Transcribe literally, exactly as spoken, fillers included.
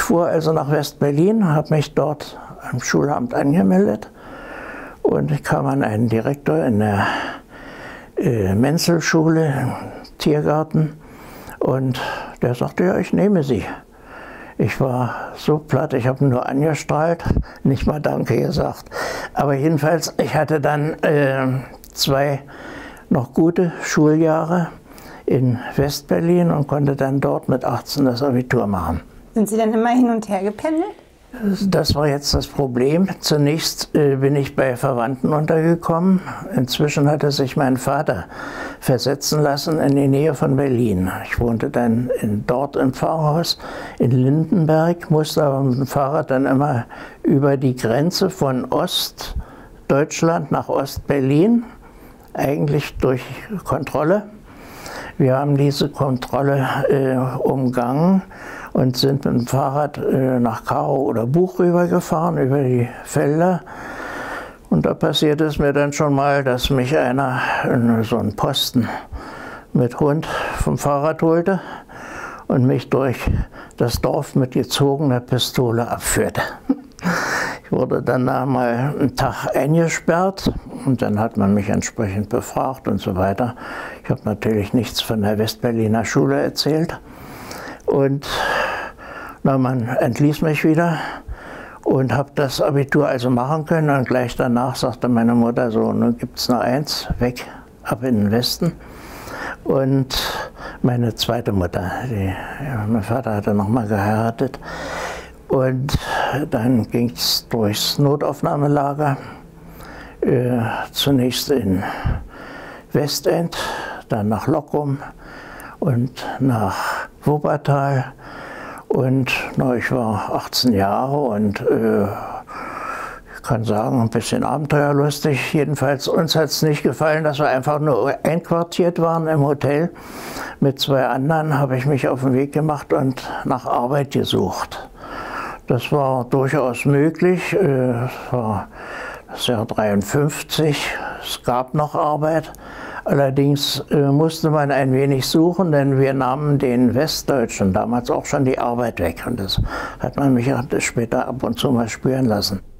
fuhr also nach West-Berlin, habe mich dort am Schulamt angemeldet und ich kam an einen Direktor in der äh, Menzelschule, im Tiergarten, und der sagte, ja, ich nehme Sie. Ich war so platt, ich habe nur angestrahlt, nicht mal Danke gesagt. Aber jedenfalls, ich hatte dann äh, zwei noch gute Schuljahre in West-Berlin und konnte dann dort mit achtzehn das Abitur machen. Sind Sie dann immer hin und her gependelt? Das war jetzt das Problem. Zunächst äh, bin ich bei Verwandten untergekommen. Inzwischen hatte sich mein Vater versetzen lassen in die Nähe von Berlin. Ich wohnte dann in, dort im Pfarrhaus in Lindenberg, musste aber mit dem Fahrrad dann immer über die Grenze von Ostdeutschland nach Ostberlin, eigentlich durch Kontrolle. Wir haben diese Kontrolle äh, umgangen und sind mit dem Fahrrad äh, nach Karo oder Buch rübergefahren, über die Felder. Und da passierte es mir dann schon mal, dass mich einer, äh, so ein Posten mit Hund vom Fahrrad holte und mich durch das Dorf mit gezogener Pistole abführte. Ich wurde dann mal einen Tag eingesperrt und dann hat man mich entsprechend befragt und so weiter. Ich habe natürlich nichts von der Westberliner Schule erzählt. Und na, man entließ mich wieder und habe das Abitur also machen können. Und gleich danach sagte meine Mutter so, nun gibt es nur eins, weg, ab in den Westen. Und meine zweite Mutter, die, ja, mein Vater hatte nochmal geheiratet. Und dann ging es durchs Notaufnahmelager, äh, zunächst in Westend, dann nach Loccum und nach Wuppertal. Und na, ich war achtzehn Jahre und äh, ich kann sagen, ein bisschen abenteuerlustig. Jedenfalls uns hat es nicht gefallen, dass wir einfach nur einquartiert waren im Hotel. Mit zwei anderen habe ich mich auf den Weg gemacht und nach Arbeit gesucht. Das war durchaus möglich. Es war das Jahr dreiundfünfzig, es gab noch Arbeit. Allerdings musste man ein wenig suchen, denn wir nahmen den Westdeutschen damals auch schon die Arbeit weg. Und das hat man mich später ab und zu mal spüren lassen.